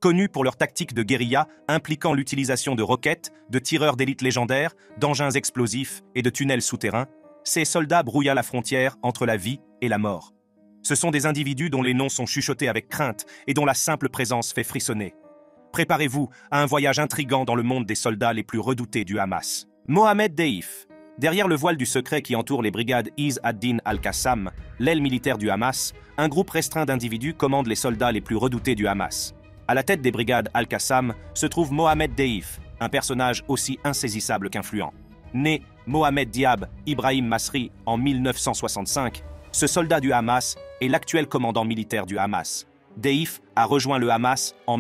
Connus pour leurs tactiques de guérilla impliquant l'utilisation de roquettes, de tireurs d'élite légendaires, d'engins explosifs et de tunnels souterrains, ces soldats brouillent la frontière entre la vie et la mort. Ce sont des individus dont les noms sont chuchotés avec crainte et dont la simple présence fait frissonner. Préparez-vous à un voyage intrigant dans le monde des soldats les plus redoutés du Hamas. Mohamed Deif. Derrière le voile du secret qui entoure les brigades Izz ad-Din al-Qassam, l'aile militaire du Hamas, un groupe restreint d'individus commande les soldats les plus redoutés du Hamas. À la tête des brigades al-Qassam se trouve Mohamed Deif, un personnage aussi insaisissable qu'influent. Né Mohamed Diab Ibrahim Masri en 1965, ce soldat du Hamas est l'actuel commandant militaire du Hamas. Deif a rejoint le Hamas en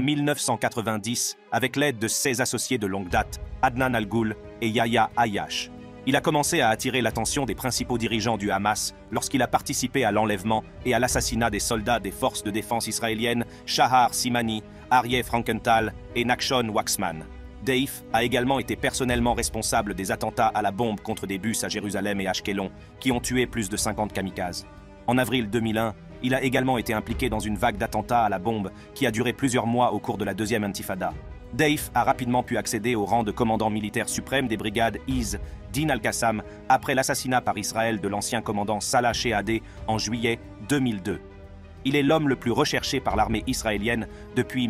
1990 avec l'aide de ses associés de longue date, Adnan Al-Ghoul et Yahya Ayyash. Il a commencé à attirer l'attention des principaux dirigeants du Hamas lorsqu'il a participé à l'enlèvement et à l'assassinat des soldats des forces de défense israéliennes Shahar Simani, Aryeh Frankenthal et Nachshon Waxman. Deif a également été personnellement responsable des attentats à la bombe contre des bus à Jérusalem et Ashkelon qui ont tué plus de 50 kamikazes. En avril 2001, il a également été impliqué dans une vague d'attentats à la bombe qui a duré plusieurs mois au cours de la deuxième intifada. Deif a rapidement pu accéder au rang de commandant militaire suprême des brigades Izz ad-Din al-Qassam après l'assassinat par Israël de l'ancien commandant Salah Shehadeh en juillet 2002. Il est l'homme le plus recherché par l'armée israélienne depuis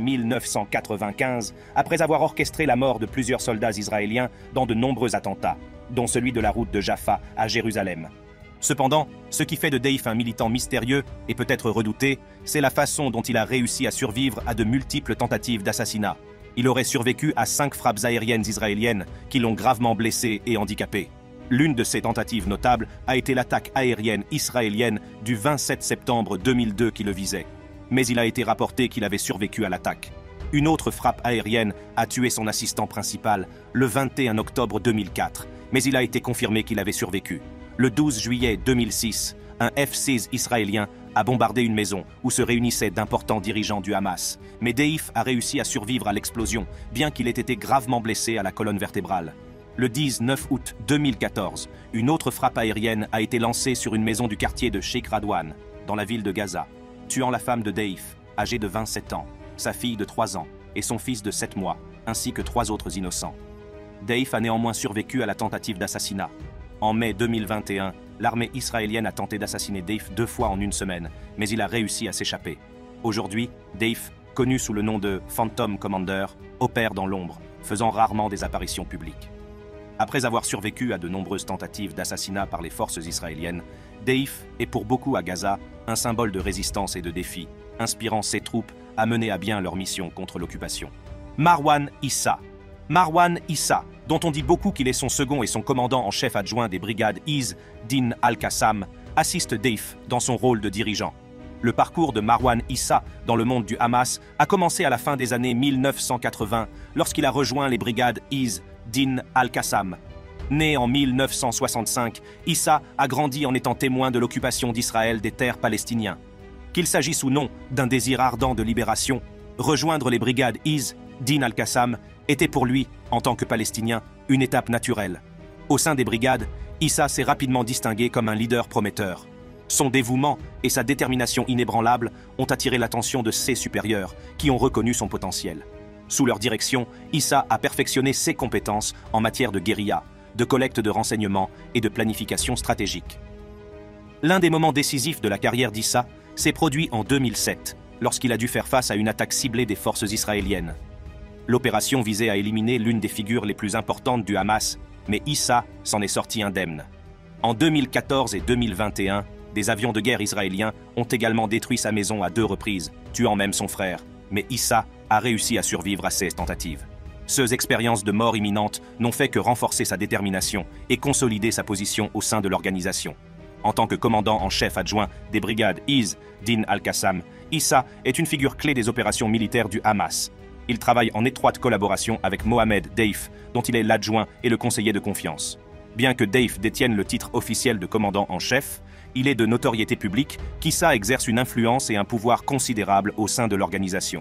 1995, après avoir orchestré la mort de plusieurs soldats israéliens dans de nombreux attentats, dont celui de la route de Jaffa à Jérusalem. Cependant, ce qui fait de Deif un militant mystérieux et peut-être redouté, c'est la façon dont il a réussi à survivre à de multiples tentatives d'assassinat. Il aurait survécu à 5 frappes aériennes israéliennes qui l'ont gravement blessé et handicapé. L'une de ces tentatives notables a été l'attaque aérienne israélienne du 27 septembre 2002 qui le visait. Mais il a été rapporté qu'il avait survécu à l'attaque. Une autre frappe aérienne a tué son assistant principal le 21 octobre 2004, mais il a été confirmé qu'il avait survécu. Le 12 juillet 2006, un F-16 israélien a bombardé une maison où se réunissaient d'importants dirigeants du Hamas. Mais Deif a réussi à survivre à l'explosion, bien qu'il ait été gravement blessé à la colonne vertébrale. Le 19 août 2014, une autre frappe aérienne a été lancée sur une maison du quartier de Sheikh Radwan, dans la ville de Gaza, tuant la femme de Deif, âgée de 27 ans, sa fille de 3 ans et son fils de 7 mois, ainsi que 3 autres innocents. Deif a néanmoins survécu à la tentative d'assassinat. En mai 2021, l'armée israélienne a tenté d'assassiner Deif 2 fois en une semaine, mais il a réussi à s'échapper. Aujourd'hui, Deif, connu sous le nom de Phantom Commander, opère dans l'ombre, faisant rarement des apparitions publiques. Après avoir survécu à de nombreuses tentatives d'assassinat par les forces israéliennes, Deif est pour beaucoup à Gaza un symbole de résistance et de défi, inspirant ses troupes à mener à bien leur mission contre l'occupation. Marwan Issa. Marwan Issa, dont on dit beaucoup qu'il est son second et son commandant en chef adjoint des brigades Izz ad-Din al-Qassam, assiste Deif dans son rôle de dirigeant. Le parcours de Marwan Issa dans le monde du Hamas a commencé à la fin des années 1980 lorsqu'il a rejoint les brigades Izz ad-Din al-Qassam. Né en 1965, Issa a grandi en étant témoin de l'occupation d'Israël des terres palestiniennes. Qu'il s'agisse ou non d'un désir ardent de libération, rejoindre les brigades Izz ad-Din al-Qassam était pour lui, en tant que Palestinien, une étape naturelle. Au sein des brigades, Issa s'est rapidement distingué comme un leader prometteur. Son dévouement et sa détermination inébranlable ont attiré l'attention de ses supérieurs, qui ont reconnu son potentiel. Sous leur direction, Issa a perfectionné ses compétences en matière de guérilla, de collecte de renseignements et de planification stratégique. L'un des moments décisifs de la carrière d'Issa s'est produit en 2007, lorsqu'il a dû faire face à une attaque ciblée des forces israéliennes. L'opération visait à éliminer l'une des figures les plus importantes du Hamas, mais Issa s'en est sorti indemne. En 2014 et 2021, des avions de guerre israéliens ont également détruit sa maison à 2 reprises, tuant même son frère, mais Issa a réussi à survivre à ces tentatives. Ces expériences de mort imminente n'ont fait que renforcer sa détermination et consolider sa position au sein de l'organisation. En tant que commandant en chef adjoint des brigades Izz ad-Din al-Qassam, Issa est une figure clé des opérations militaires du Hamas. Il travaille en étroite collaboration avec Mohamed Deif, dont il est l'adjoint et le conseiller de confiance. Bien que Deif détienne le titre officiel de commandant en chef, il est de notoriété publique qu'Issa exerce une influence et un pouvoir considérable au sein de l'organisation.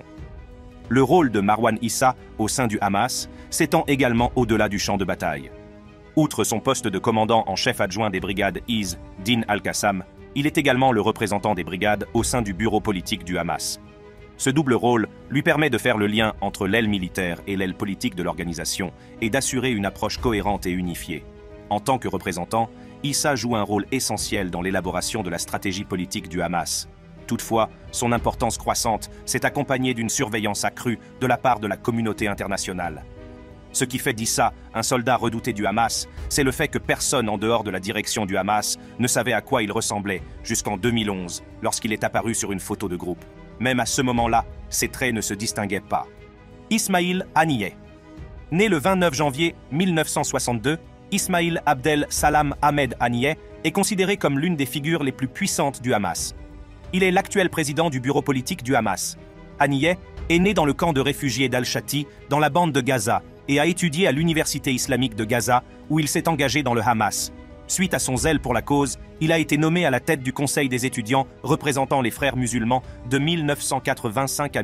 Le rôle de Marwan Issa au sein du Hamas s'étend également au-delà du champ de bataille. Outre son poste de commandant en chef adjoint des brigades Izz ad-Din al-Qassam, il est également le représentant des brigades au sein du bureau politique du Hamas. Ce double rôle lui permet de faire le lien entre l'aile militaire et l'aile politique de l'organisation et d'assurer une approche cohérente et unifiée. En tant que représentant, Issa joue un rôle essentiel dans l'élaboration de la stratégie politique du Hamas. Toutefois, son importance croissante s'est accompagnée d'une surveillance accrue de la part de la communauté internationale. Ce qui fait d'Issa un soldat redouté du Hamas, c'est le fait que personne en dehors de la direction du Hamas ne savait à quoi il ressemblait jusqu'en 2011, lorsqu'il est apparu sur une photo de groupe. Même à ce moment-là, ses traits ne se distinguaient pas. Ismail Haniyeh. Né le 29 janvier 1962, Ismail Abdel Salam Ahmed Haniyeh est considéré comme l'une des figures les plus puissantes du Hamas. Il est l'actuel président du bureau politique du Hamas. Haniyeh est né dans le camp de réfugiés d'Al-Shati, dans la bande de Gaza, et a étudié à l'Université islamique de Gaza, où il s'est engagé dans le Hamas. Suite à son zèle pour la cause, il a été nommé à la tête du Conseil des étudiants représentant les frères musulmans de 1985 à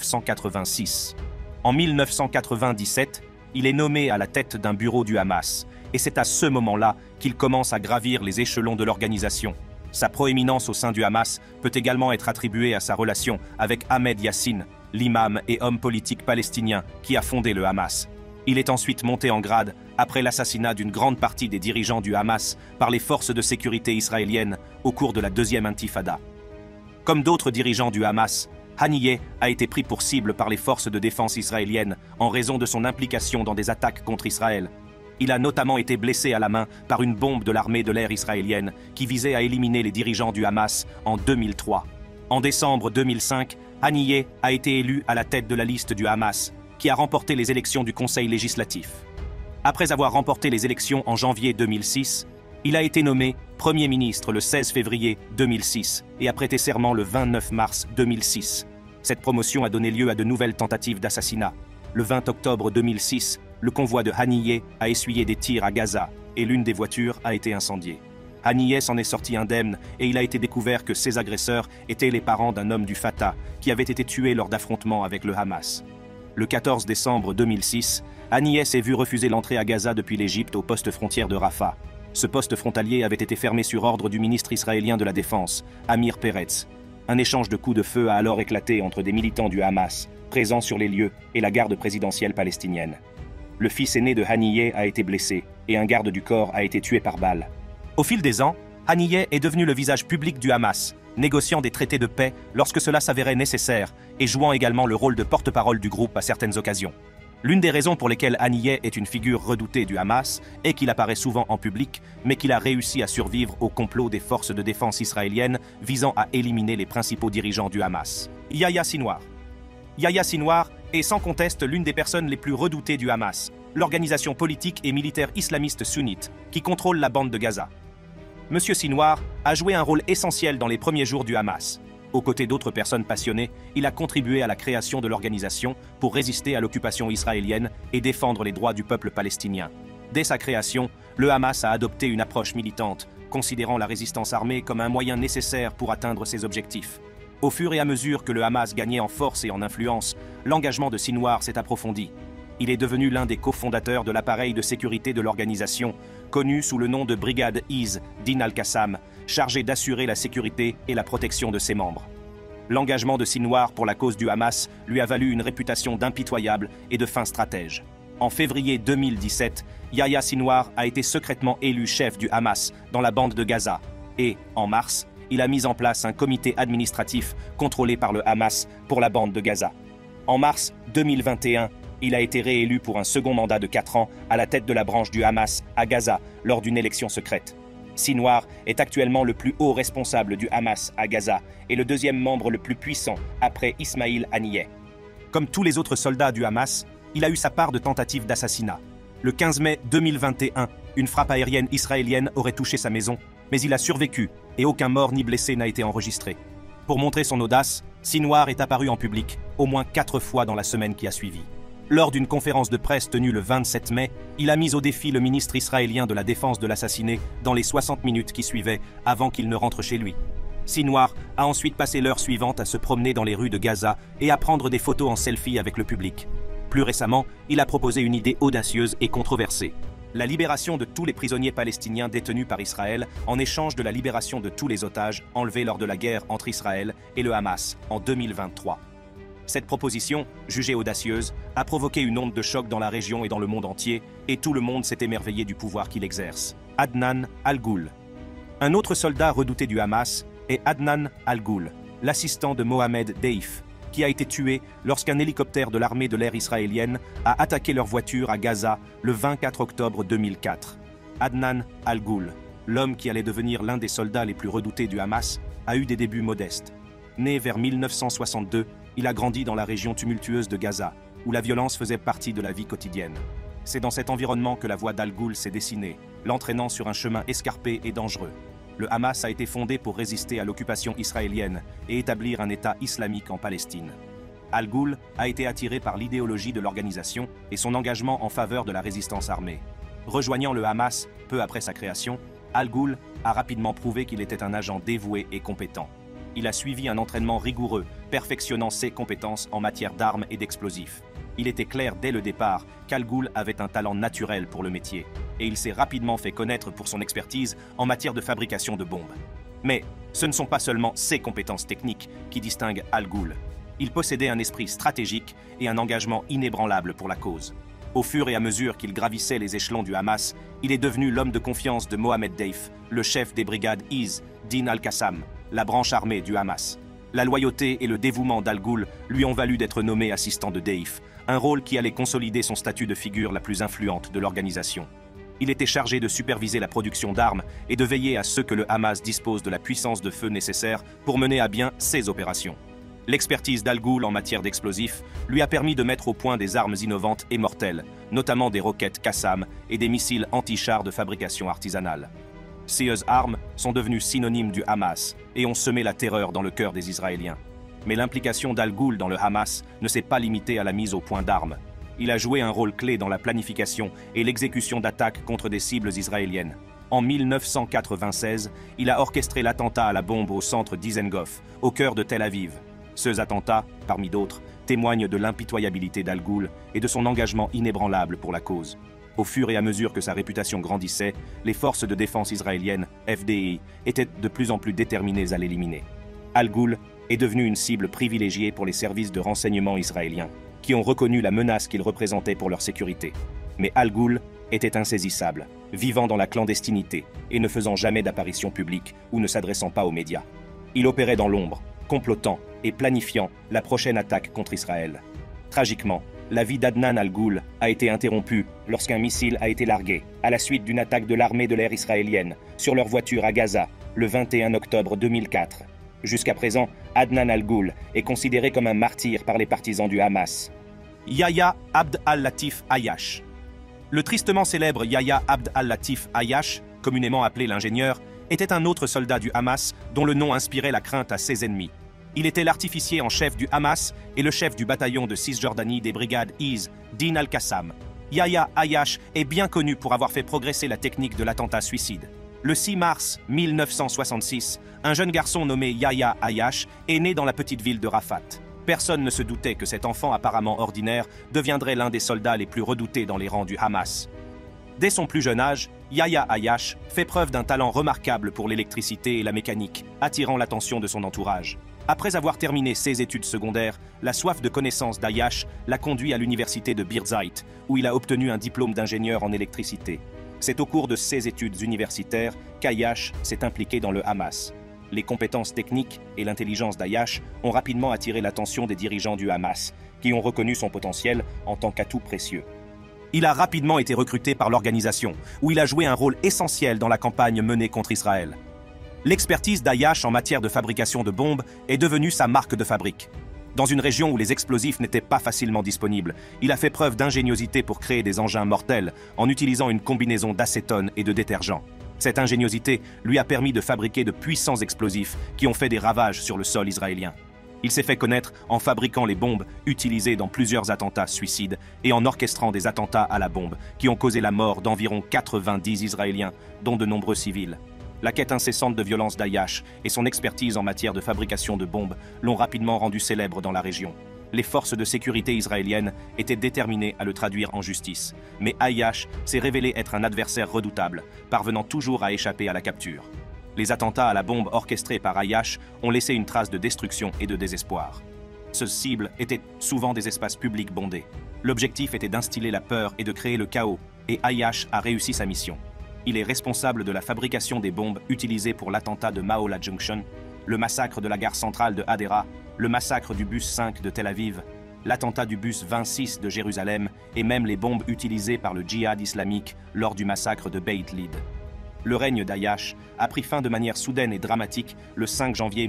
1986. En 1997, il est nommé à la tête d'un bureau du Hamas, et c'est à ce moment-là qu'il commence à gravir les échelons de l'organisation. Sa proéminence au sein du Hamas peut également être attribuée à sa relation avec Ahmed Yassine, l'imam et homme politique palestinien qui a fondé le Hamas. Il est ensuite monté en grade après l'assassinat d'une grande partie des dirigeants du Hamas par les forces de sécurité israéliennes au cours de la deuxième intifada. Comme d'autres dirigeants du Hamas, Haniyeh a été pris pour cible par les forces de défense israéliennes en raison de son implication dans des attaques contre Israël. Il a notamment été blessé à la main par une bombe de l'armée de l'air israélienne qui visait à éliminer les dirigeants du Hamas en 2003. En décembre 2005, Haniyeh a été élu à la tête de la liste du Hamas, qui a remporté les élections du Conseil législatif. Après avoir remporté les élections en janvier 2006, il a été nommé Premier ministre le 16 février 2006 et a prêté serment le 29 mars 2006. Cette promotion a donné lieu à de nouvelles tentatives d'assassinat. Le 20 octobre 2006, le convoi de Haniyeh a essuyé des tirs à Gaza et l'une des voitures a été incendiée. Haniyeh s'en est sorti indemne et il a été découvert que ses agresseurs étaient les parents d'un homme du Fatah qui avait été tué lors d'affrontements avec le Hamas. Le 14 décembre 2006, Haniyeh s'est vu refuser l'entrée à Gaza depuis l'Égypte au poste frontière de Rafah. Ce poste frontalier avait été fermé sur ordre du ministre israélien de la Défense, Amir Peretz. Un échange de coups de feu a alors éclaté entre des militants du Hamas, présents sur les lieux, et la garde présidentielle palestinienne. Le fils aîné de Haniyeh a été blessé, et un garde du corps a été tué par balle. Au fil des ans, Haniyeh est devenu le visage public du Hamas, négociant des traités de paix lorsque cela s'avérait nécessaire et jouant également le rôle de porte-parole du groupe à certaines occasions. L'une des raisons pour lesquelles Haniyeh est une figure redoutée du Hamas est qu'il apparaît souvent en public, mais qu'il a réussi à survivre au complot des forces de défense israéliennes visant à éliminer les principaux dirigeants du Hamas. Yahya Sinwar. Yahya Sinwar est sans conteste l'une des personnes les plus redoutées du Hamas, l'organisation politique et militaire islamiste sunnite qui contrôle la bande de Gaza. Monsieur Sinwar a joué un rôle essentiel dans les premiers jours du Hamas. Aux côtés d'autres personnes passionnées, il a contribué à la création de l'organisation pour résister à l'occupation israélienne et défendre les droits du peuple palestinien. Dès sa création, le Hamas a adopté une approche militante, considérant la résistance armée comme un moyen nécessaire pour atteindre ses objectifs. Au fur et à mesure que le Hamas gagnait en force et en influence, l'engagement de Sinwar s'est approfondi. Il est devenu l'un des cofondateurs de l'appareil de sécurité de l'organisation, connu sous le nom de Brigade Izz Din al-Qassam, chargé d'assurer la sécurité et la protection de ses membres. L'engagement de Sinwar pour la cause du Hamas lui a valu une réputation d'impitoyable et de fin stratège. En février 2017, Yahya Sinwar a été secrètement élu chef du Hamas dans la bande de Gaza et, en mars, il a mis en place un comité administratif contrôlé par le Hamas pour la bande de Gaza. En mars 2021, il a été réélu pour un second mandat de 4 ans à la tête de la branche du Hamas à Gaza lors d'une élection secrète. Sinwar est actuellement le plus haut responsable du Hamas à Gaza et le deuxième membre le plus puissant après Ismail Haniyeh. Comme tous les autres soldats du Hamas, il a eu sa part de tentatives d'assassinat. Le 15 mai 2021, une frappe aérienne israélienne aurait touché sa maison, mais il a survécu et aucun mort ni blessé n'a été enregistré. Pour montrer son audace, Sinwar est apparu en public au moins 4 fois dans la semaine qui a suivi. Lors d'une conférence de presse tenue le 27 mai, il a mis au défi le ministre israélien de la Défense de l'assassiner dans les 60 minutes qui suivaient avant qu'il ne rentre chez lui. Sinwar a ensuite passé l'heure suivante à se promener dans les rues de Gaza et à prendre des photos en selfie avec le public. Plus récemment, il a proposé une idée audacieuse et controversée. La libération de tous les prisonniers palestiniens détenus par Israël en échange de la libération de tous les otages enlevés lors de la guerre entre Israël et le Hamas en 2023. Cette proposition, jugée audacieuse, a provoqué une onde de choc dans la région et dans le monde entier, et tout le monde s'est émerveillé du pouvoir qu'il exerce. Adnan Al-Ghoul. Un autre soldat redouté du Hamas est Adnan Al-Ghoul, l'assistant de Mohamed Deif, qui a été tué lorsqu'un hélicoptère de l'armée de l'air israélienne a attaqué leur voiture à Gaza le 24 octobre 2004. Adnan Al-Ghoul, l'homme qui allait devenir l'un des soldats les plus redoutés du Hamas, a eu des débuts modestes. Né vers 1962, il a grandi dans la région tumultueuse de Gaza, où la violence faisait partie de la vie quotidienne. C'est dans cet environnement que la voie d'Al-Ghoul s'est dessinée, l'entraînant sur un chemin escarpé et dangereux. Le Hamas a été fondé pour résister à l'occupation israélienne et établir un État islamique en Palestine. Al-Ghoul a été attiré par l'idéologie de l'organisation et son engagement en faveur de la résistance armée. Rejoignant le Hamas peu après sa création, Al-Ghoul a rapidement prouvé qu'il était un agent dévoué et compétent. Il a suivi un entraînement rigoureux, perfectionnant ses compétences en matière d'armes et d'explosifs. Il était clair dès le départ qu'Al-Ghoul avait un talent naturel pour le métier, et il s'est rapidement fait connaître pour son expertise en matière de fabrication de bombes. Mais ce ne sont pas seulement ses compétences techniques qui distinguent Al-Ghoul. Il possédait un esprit stratégique et un engagement inébranlable pour la cause. Au fur et à mesure qu'il gravissait les échelons du Hamas, il est devenu l'homme de confiance de Mohamed Deif, le chef des brigades Izz Din al-Qassam, la branche armée du Hamas. La loyauté et le dévouement d'Al-Ghoul lui ont valu d'être nommé assistant de Deif, un rôle qui allait consolider son statut de figure la plus influente de l'organisation. Il était chargé de superviser la production d'armes et de veiller à ce que le Hamas dispose de la puissance de feu nécessaire pour mener à bien ses opérations. L'expertise d'Al-Ghoul en matière d'explosifs lui a permis de mettre au point des armes innovantes et mortelles, notamment des roquettes Qassam et des missiles anti-chars de fabrication artisanale. Ces armes sont devenues synonymes du Hamas et ont semé la terreur dans le cœur des Israéliens. Mais l'implication d'Al-Ghoul dans le Hamas ne s'est pas limitée à la mise au point d'armes. Il a joué un rôle clé dans la planification et l'exécution d'attaques contre des cibles israéliennes. En 1996, il a orchestré l'attentat à la bombe au centre d'Izengoff, au cœur de Tel Aviv. Ces attentats, parmi d'autres, témoignent de l'impitoyabilité d'Al-Ghoul et de son engagement inébranlable pour la cause. Au fur et à mesure que sa réputation grandissait, les forces de défense israéliennes, FDI, étaient de plus en plus déterminées à l'éliminer. Al-Ghoul est devenu une cible privilégiée pour les services de renseignement israéliens, qui ont reconnu la menace qu'il représentait pour leur sécurité. Mais Al-Ghoul était insaisissable, vivant dans la clandestinité et ne faisant jamais d'apparition publique ou ne s'adressant pas aux médias. Il opérait dans l'ombre, complotant et planifiant la prochaine attaque contre Israël. Tragiquement, la vie d'Adnan Al-Ghoul a été interrompue lorsqu'un missile a été largué à la suite d'une attaque de l'armée de l'air israélienne sur leur voiture à Gaza le 21 octobre 2004. Jusqu'à présent, Adnan Al-Ghoul est considéré comme un martyr par les partisans du Hamas. Yahya Abd al-Latif Ayyash. Le tristement célèbre Yahya Abd al-Latif Ayyash, communément appelé l'ingénieur, était un autre soldat du Hamas dont le nom inspirait la crainte à ses ennemis. Il était l'artificier en chef du Hamas et le chef du bataillon de Cisjordanie des brigades Izz Din al-Qassam. Yahya Ayyash est bien connu pour avoir fait progresser la technique de l'attentat suicide. Le 6 mars 1966, un jeune garçon nommé Yahya Ayyash est né dans la petite ville de Rafat. Personne ne se doutait que cet enfant apparemment ordinaire deviendrait l'un des soldats les plus redoutés dans les rangs du Hamas. Dès son plus jeune âge, Yahya Ayyash fait preuve d'un talent remarquable pour l'électricité et la mécanique, attirant l'attention de son entourage. Après avoir terminé ses études secondaires, la soif de connaissance d'Ayyash l'a conduit à l'université de Birzeit, où il a obtenu un diplôme d'ingénieur en électricité. C'est au cours de ses études universitaires qu'Ayyash s'est impliqué dans le Hamas. Les compétences techniques et l'intelligence d'Ayyash ont rapidement attiré l'attention des dirigeants du Hamas, qui ont reconnu son potentiel en tant qu'atout précieux. Il a rapidement été recruté par l'organisation, où il a joué un rôle essentiel dans la campagne menée contre Israël. L'expertise d'Ayyash en matière de fabrication de bombes est devenue sa marque de fabrique. Dans une région où les explosifs n'étaient pas facilement disponibles, il a fait preuve d'ingéniosité pour créer des engins mortels en utilisant une combinaison d'acétone et de détergent. Cette ingéniosité lui a permis de fabriquer de puissants explosifs qui ont fait des ravages sur le sol israélien. Il s'est fait connaître en fabriquant les bombes utilisées dans plusieurs attentats suicides et en orchestrant des attentats à la bombe qui ont causé la mort d'environ 90 Israéliens, dont de nombreux civils. La quête incessante de violence d'Ayyash et son expertise en matière de fabrication de bombes l'ont rapidement rendu célèbre dans la région. Les forces de sécurité israéliennes étaient déterminées à le traduire en justice, mais Ayyash s'est révélé être un adversaire redoutable, parvenant toujours à échapper à la capture. Les attentats à la bombe orchestrés par Ayyash ont laissé une trace de destruction et de désespoir. Ces cibles étaient souvent des espaces publics bondés. L'objectif était d'instiller la peur et de créer le chaos, et Ayyash a réussi sa mission. Il est responsable de la fabrication des bombes utilisées pour l'attentat de Maola Junction, le massacre de la gare centrale de Hadera, le massacre du bus 5 de Tel Aviv, l'attentat du bus 26 de Jérusalem et même les bombes utilisées par le djihad islamique lors du massacre de Beit Lid. Le règne d'Ayyash a pris fin de manière soudaine et dramatique le 5 janvier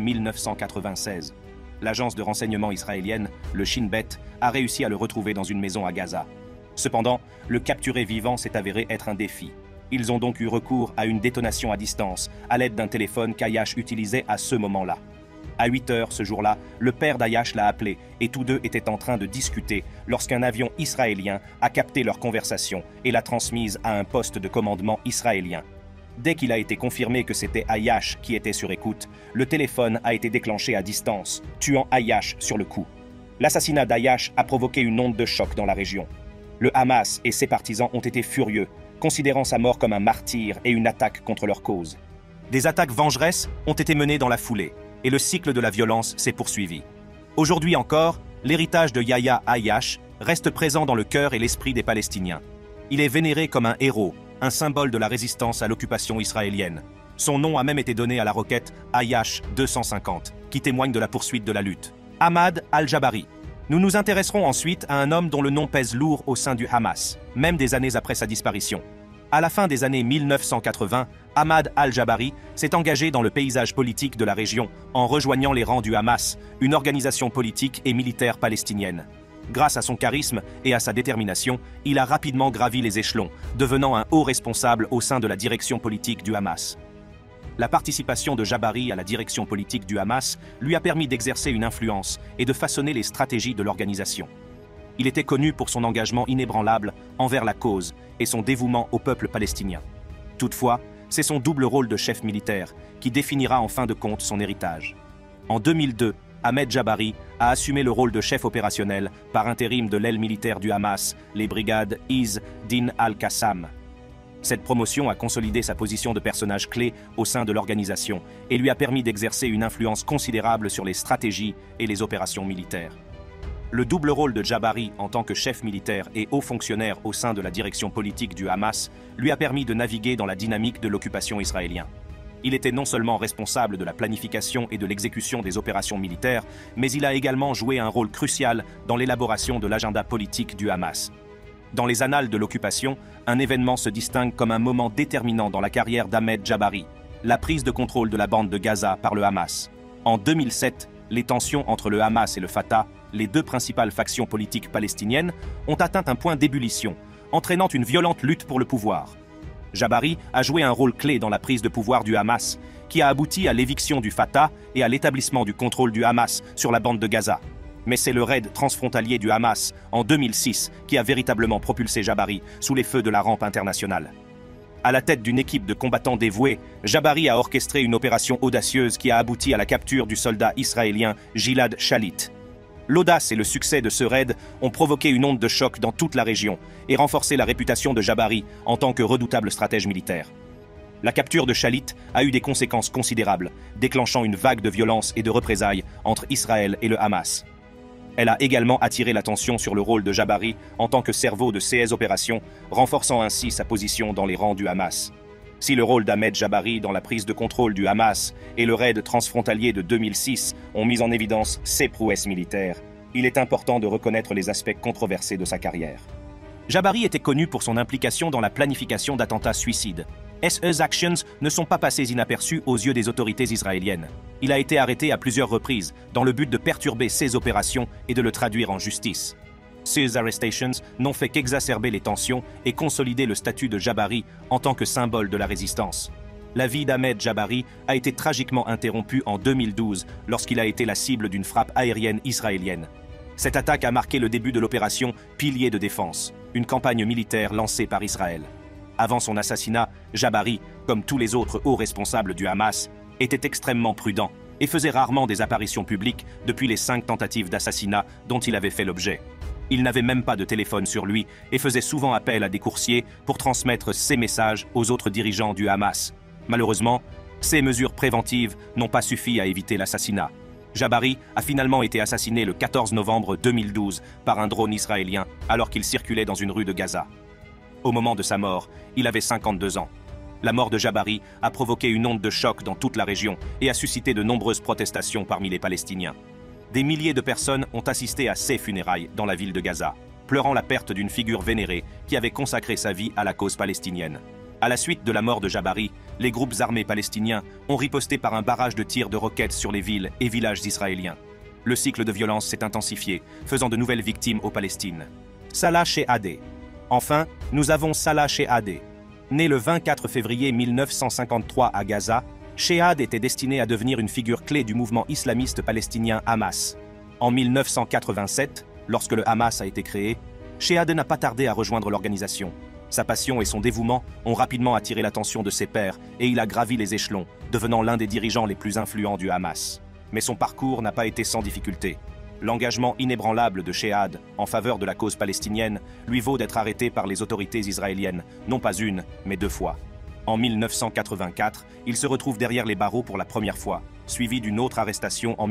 1996. L'agence de renseignement israélienne, le Shin Bet, a réussi à le retrouver dans une maison à Gaza. Cependant, le capturer vivant s'est avéré être un défi. Ils ont donc eu recours à une détonation à distance, à l'aide d'un téléphone qu'Ayyash utilisait à ce moment-là. À 8 heures ce jour-là, le père d'Ayyash l'a appelé et tous deux étaient en train de discuter lorsqu'un avion israélien a capté leur conversation et l'a transmise à un poste de commandement israélien. Dès qu'il a été confirmé que c'était Ayyash qui était sur écoute, le téléphone a été déclenché à distance, tuant Ayyash sur le coup. L'assassinat d'Ayyash a provoqué une onde de choc dans la région. Le Hamas et ses partisans ont été furieux, considérant sa mort comme un martyr et une attaque contre leur cause. Des attaques vengeresses ont été menées dans la foulée, et le cycle de la violence s'est poursuivi. Aujourd'hui encore, l'héritage de Yahya Ayyash reste présent dans le cœur et l'esprit des Palestiniens. Il est vénéré comme un héros, un symbole de la résistance à l'occupation israélienne. Son nom a même été donné à la roquette Ayyash 250, qui témoigne de la poursuite de la lutte. Ahmad al-Jabari. Nous nous intéresserons ensuite à un homme dont le nom pèse lourd au sein du Hamas, même des années après sa disparition. À la fin des années 1980, Ahmad al-Jabari s'est engagé dans le paysage politique de la région en rejoignant les rangs du Hamas, une organisation politique et militaire palestinienne. Grâce à son charisme et à sa détermination, il a rapidement gravi les échelons, devenant un haut responsable au sein de la direction politique du Hamas. La participation de Jabari à la direction politique du Hamas lui a permis d'exercer une influence et de façonner les stratégies de l'organisation. Il était connu pour son engagement inébranlable envers la cause et son dévouement au peuple palestinien. Toutefois, c'est son double rôle de chef militaire qui définira en fin de compte son héritage. En 2002, Ahmed Jabari a assumé le rôle de chef opérationnel par intérim de l'aile militaire du Hamas, les brigades Izz Din al-Qassam. Cette promotion a consolidé sa position de personnage clé au sein de l'organisation et lui a permis d'exercer une influence considérable sur les stratégies et les opérations militaires. Le double rôle de Jabari en tant que chef militaire et haut fonctionnaire au sein de la direction politique du Hamas lui a permis de naviguer dans la dynamique de l'occupation israélienne. Il était non seulement responsable de la planification et de l'exécution des opérations militaires, mais il a également joué un rôle crucial dans l'élaboration de l'agenda politique du Hamas. Dans les annales de l'occupation, un événement se distingue comme un moment déterminant dans la carrière d'Ahmed Jabari, la prise de contrôle de la bande de Gaza par le Hamas. En 2007, les tensions entre le Hamas et le Fatah, les deux principales factions politiques palestiniennes, ont atteint un point d'ébullition, entraînant une violente lutte pour le pouvoir. Jabari a joué un rôle clé dans la prise de pouvoir du Hamas, qui a abouti à l'éviction du Fatah et à l'établissement du contrôle du Hamas sur la bande de Gaza. Mais c'est le raid transfrontalier du Hamas, en 2006, qui a véritablement propulsé Jabari sous les feux de la rampe internationale. À la tête d'une équipe de combattants dévoués, Jabari a orchestré une opération audacieuse qui a abouti à la capture du soldat israélien Gilad Shalit. L'audace et le succès de ce raid ont provoqué une onde de choc dans toute la région et renforcé la réputation de Jabari en tant que redoutable stratège militaire. La capture de Shalit a eu des conséquences considérables, déclenchant une vague de violence et de représailles entre Israël et le Hamas. Elle a également attiré l'attention sur le rôle de Jabari en tant que cerveau de ces opérations, renforçant ainsi sa position dans les rangs du Hamas. Si le rôle d'Ahmed Jabari dans la prise de contrôle du Hamas et le raid transfrontalier de 2006 ont mis en évidence ses prouesses militaires, il est important de reconnaître les aspects controversés de sa carrière. Jabari était connu pour son implication dans la planification d'attentats suicides. Ses actions ne sont pas passées inaperçues aux yeux des autorités israéliennes. Il a été arrêté à plusieurs reprises dans le but de perturber ses opérations et de le traduire en justice. Ces arrestations n'ont fait qu'exacerber les tensions et consolider le statut de Jabari en tant que symbole de la résistance. La vie d'Ahmed Jabari a été tragiquement interrompue en 2012 lorsqu'il a été la cible d'une frappe aérienne israélienne. Cette attaque a marqué le début de l'opération Pilier de défense, une campagne militaire lancée par Israël. Avant son assassinat, Jabari, comme tous les autres hauts responsables du Hamas, était extrêmement prudent et faisait rarement des apparitions publiques depuis les 5 tentatives d'assassinat dont il avait fait l'objet. Il n'avait même pas de téléphone sur lui et faisait souvent appel à des coursiers pour transmettre ses messages aux autres dirigeants du Hamas. Malheureusement, ces mesures préventives n'ont pas suffi à éviter l'assassinat. Jabari a finalement été assassiné le 14 novembre 2012 par un drone israélien alors qu'il circulait dans une rue de Gaza. Au moment de sa mort, il avait 52 ans. La mort de Jabari a provoqué une onde de choc dans toute la région et a suscité de nombreuses protestations parmi les Palestiniens. Des milliers de personnes ont assisté à ses funérailles dans la ville de Gaza, pleurant la perte d'une figure vénérée qui avait consacré sa vie à la cause palestinienne. À la suite de la mort de Jabari, les groupes armés palestiniens ont riposté par un barrage de tirs de roquettes sur les villes et villages israéliens. Le cycle de violence s'est intensifié, faisant de nouvelles victimes aux Palestines. Salah Shehadeh. Enfin, nous avons Salah Shehadeh. Né le 24 février 1953 à Gaza, Shehadeh était destiné à devenir une figure clé du mouvement islamiste palestinien Hamas. En 1987, lorsque le Hamas a été créé, Shehadeh n'a pas tardé à rejoindre l'organisation. Sa passion et son dévouement ont rapidement attiré l'attention de ses pairs et il a gravi les échelons, devenant l'un des dirigeants les plus influents du Hamas. Mais son parcours n'a pas été sans difficulté. L'engagement inébranlable de Shehadeh en faveur de la cause palestinienne lui vaut d'être arrêté par les autorités israéliennes, non pas une, mais 2 fois. En 1984, il se retrouve derrière les barreaux pour la première fois, suivi d'une autre arrestation en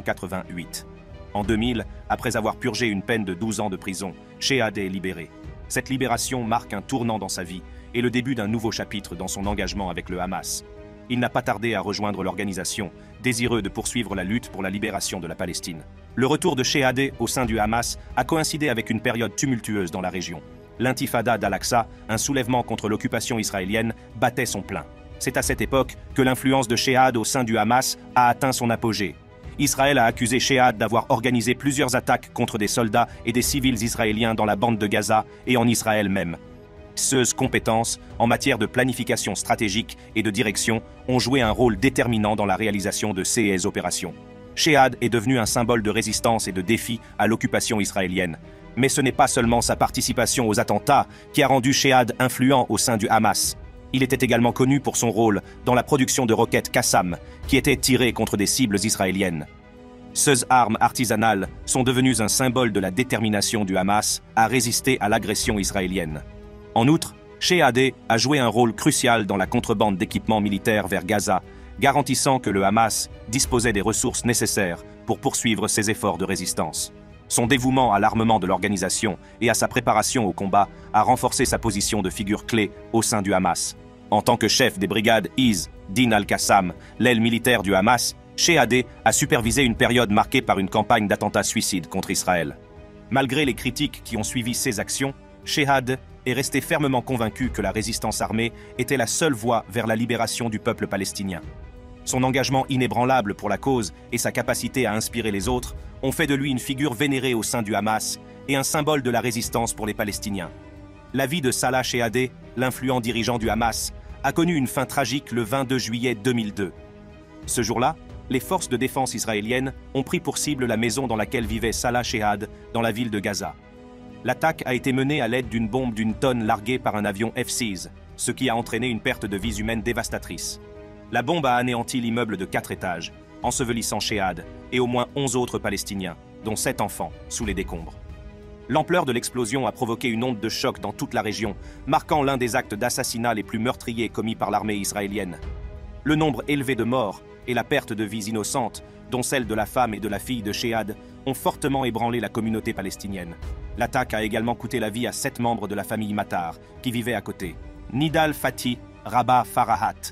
1988. En 2000, après avoir purgé une peine de 12 ans de prison, Shehadeh est libéré. Cette libération marque un tournant dans sa vie et le début d'un nouveau chapitre dans son engagement avec le Hamas. Il n'a pas tardé à rejoindre l'organisation, désireux de poursuivre la lutte pour la libération de la Palestine. Le retour de Shehadeh au sein du Hamas a coïncidé avec une période tumultueuse dans la région. L'intifada d'Al-Aqsa, un soulèvement contre l'occupation israélienne, battait son plein. C'est à cette époque que l'influence de Shehadeh au sein du Hamas a atteint son apogée. Israël a accusé Shehadeh d'avoir organisé plusieurs attaques contre des soldats et des civils israéliens dans la bande de Gaza et en Israël même. Ses compétences en matière de planification stratégique et de direction ont joué un rôle déterminant dans la réalisation de ces opérations. Shehadeh est devenu un symbole de résistance et de défi à l'occupation israélienne. Mais ce n'est pas seulement sa participation aux attentats qui a rendu Shehadeh influent au sein du Hamas. Il était également connu pour son rôle dans la production de roquettes Qassam, qui étaient tirées contre des cibles israéliennes. Ces armes artisanales sont devenues un symbole de la détermination du Hamas à résister à l'agression israélienne. En outre, Shehadeh a joué un rôle crucial dans la contrebande d'équipements militaires vers Gaza, garantissant que le Hamas disposait des ressources nécessaires pour poursuivre ses efforts de résistance. Son dévouement à l'armement de l'organisation et à sa préparation au combat a renforcé sa position de figure clé au sein du Hamas. En tant que chef des brigades Izz Din al-Qassam, l'aile militaire du Hamas, Shehadeh a supervisé une période marquée par une campagne d'attentats suicides contre Israël. Malgré les critiques qui ont suivi ses actions, Shehadeh est resté fermement convaincu que la résistance armée était la seule voie vers la libération du peuple palestinien. Son engagement inébranlable pour la cause et sa capacité à inspirer les autres ont fait de lui une figure vénérée au sein du Hamas et un symbole de la résistance pour les Palestiniens. La vie de Salah Shehadeh, l'influent dirigeant du Hamas, a connu une fin tragique le 22 juillet 2002. Ce jour-là, les forces de défense israéliennes ont pris pour cible la maison dans laquelle vivait Salah Shehadeh dans la ville de Gaza. L'attaque a été menée à l'aide d'une bombe d'une tonne larguée par un avion F-16, ce qui a entraîné une perte de vies humaines dévastatrice. La bombe a anéanti l'immeuble de 4 étages, ensevelissant Shehadeh et au moins 11 autres Palestiniens, dont 7 enfants, sous les décombres. L'ampleur de l'explosion a provoqué une onde de choc dans toute la région, marquant l'un des actes d'assassinat les plus meurtriers commis par l'armée israélienne. Le nombre élevé de morts et la perte de vies innocentes, dont celle de la femme et de la fille de Shehadeh, ont fortement ébranlé la communauté palestinienne. L'attaque a également coûté la vie à 7 membres de la famille Matar, qui vivaient à côté. Nidal Fathi Rabah Farahat.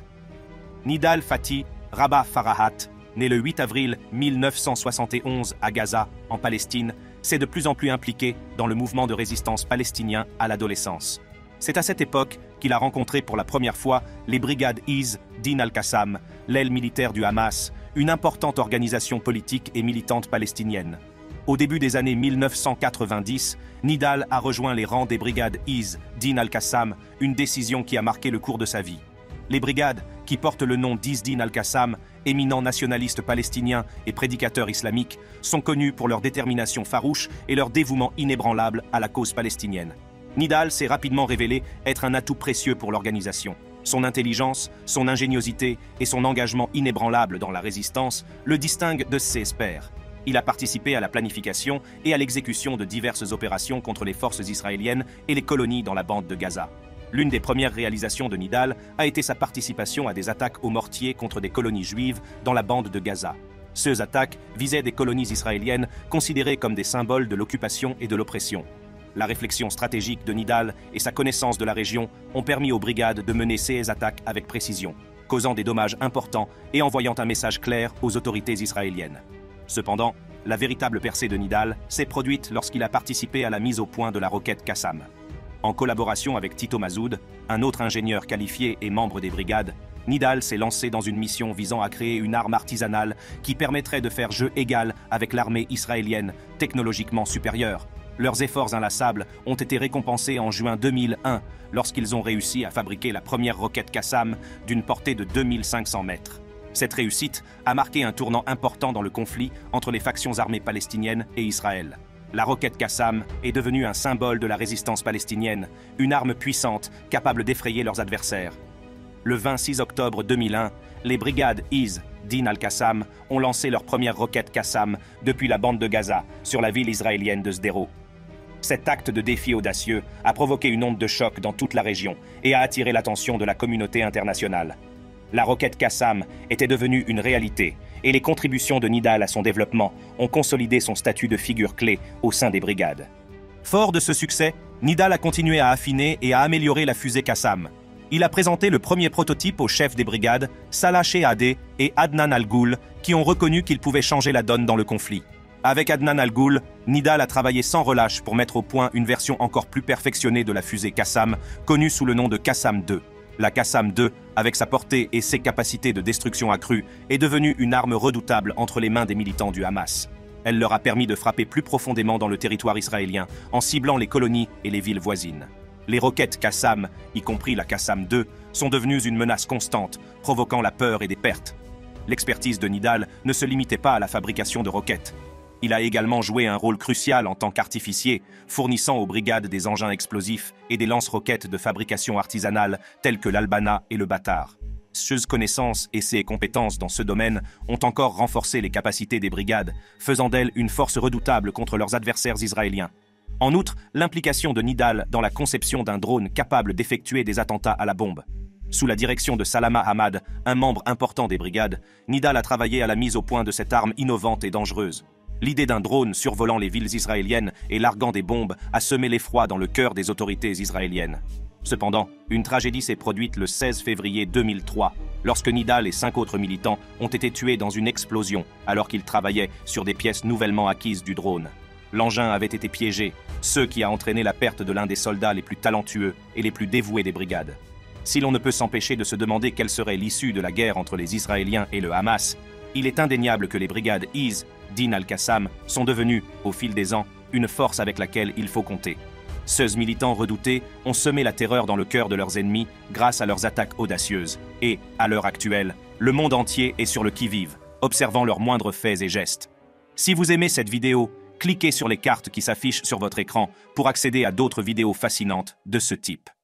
Nidal Fathi Rabah Farahat, né le 8 avril 1971 à Gaza, en Palestine, s'est de plus en plus impliqué dans le mouvement de résistance palestinien à l'adolescence. C'est à cette époque qu'il a rencontré pour la première fois les brigades Izz Din al-Qassam, l'aile militaire du Hamas, une importante organisation politique et militante palestinienne. Au début des années 1990, Nidal a rejoint les rangs des brigades Izz Din al-Qassam, une décision qui a marqué le cours de sa vie. Les brigades, qui portent le nom d'Izz Din al-Qassam, éminent nationaliste palestinien et prédicateur islamique, sont connus pour leur détermination farouche et leur dévouement inébranlable à la cause palestinienne. Nidal s'est rapidement révélé être un atout précieux pour l'organisation. Son intelligence, son ingéniosité et son engagement inébranlable dans la résistance le distinguent de ses pairs. Il a participé à la planification et à l'exécution de diverses opérations contre les forces israéliennes et les colonies dans la bande de Gaza. L'une des premières réalisations de Nidal a été sa participation à des attaques au mortier contre des colonies juives dans la bande de Gaza. Ces attaques visaient des colonies israéliennes considérées comme des symboles de l'occupation et de l'oppression. La réflexion stratégique de Nidal et sa connaissance de la région ont permis aux brigades de mener ces attaques avec précision, causant des dommages importants et envoyant un message clair aux autorités israéliennes. Cependant, la véritable percée de Nidal s'est produite lorsqu'il a participé à la mise au point de la roquette Qassam. En collaboration avec Tito Mazoud, un autre ingénieur qualifié et membre des brigades, Nidal s'est lancé dans une mission visant à créer une arme artisanale qui permettrait de faire jeu égal avec l'armée israélienne, technologiquement supérieure. Leurs efforts inlassables ont été récompensés en juin 2001 lorsqu'ils ont réussi à fabriquer la première roquette Qassam d'une portée de 2500 mètres. Cette réussite a marqué un tournant important dans le conflit entre les factions armées palestiniennes et Israël. La roquette Qassam est devenue un symbole de la résistance palestinienne, une arme puissante capable d'effrayer leurs adversaires. Le 26 octobre 2001, les brigades Izz Din al-Qassam ont lancé leur première roquette Qassam depuis la bande de Gaza sur la ville israélienne de Sderot. Cet acte de défi audacieux a provoqué une onde de choc dans toute la région et a attiré l'attention de la communauté internationale. La roquette Qassam était devenue une réalité et les contributions de Nidal à son développement ont consolidé son statut de figure clé au sein des brigades. Fort de ce succès, Nidal a continué à affiner et à améliorer la fusée Qassam. Il a présenté le premier prototype aux chefs des brigades, Salah Shehadeh et Adnan Al-Ghoul, qui ont reconnu qu'il pouvait changer la donne dans le conflit. Avec Adnan Al-Ghoul, Nidal a travaillé sans relâche pour mettre au point une version encore plus perfectionnée de la fusée Qassam, connue sous le nom de Qassam 2. La Qassam 2, avec sa portée et ses capacités de destruction accrues, est devenue une arme redoutable entre les mains des militants du Hamas. Elle leur a permis de frapper plus profondément dans le territoire israélien, en ciblant les colonies et les villes voisines. Les roquettes Qassam, y compris la Qassam 2, sont devenues une menace constante, provoquant la peur et des pertes. L'expertise de Nidal ne se limitait pas à la fabrication de roquettes. Il a également joué un rôle crucial en tant qu'artificier, fournissant aux brigades des engins explosifs et des lance-roquettes de fabrication artisanale tels que l'Albana et le Batar. Ses connaissances et ses compétences dans ce domaine ont encore renforcé les capacités des brigades, faisant d'elles une force redoutable contre leurs adversaires israéliens. En outre, l'implication de Nidal dans la conception d'un drone capable d'effectuer des attentats à la bombe. Sous la direction de Salama Hamad, un membre important des brigades, Nidal a travaillé à la mise au point de cette arme innovante et dangereuse. L'idée d'un drone survolant les villes israéliennes et larguant des bombes a semé l'effroi dans le cœur des autorités israéliennes. Cependant, une tragédie s'est produite le 16 février 2003, lorsque Nidal et 5 autres militants ont été tués dans une explosion alors qu'ils travaillaient sur des pièces nouvellement acquises du drone. L'engin avait été piégé, ce qui a entraîné la perte de l'un des soldats les plus talentueux et les plus dévoués des brigades. Si l'on ne peut s'empêcher de se demander quelle serait l'issue de la guerre entre les Israéliens et le Hamas, il est indéniable que les brigades Izz Din al-Qassam sont devenues, au fil des ans, une force avec laquelle il faut compter. Ces militants redoutés ont semé la terreur dans le cœur de leurs ennemis grâce à leurs attaques audacieuses. Et, à l'heure actuelle, le monde entier est sur le qui-vive, observant leurs moindres faits et gestes. Si vous aimez cette vidéo, cliquez sur les cartes qui s'affichent sur votre écran pour accéder à d'autres vidéos fascinantes de ce type.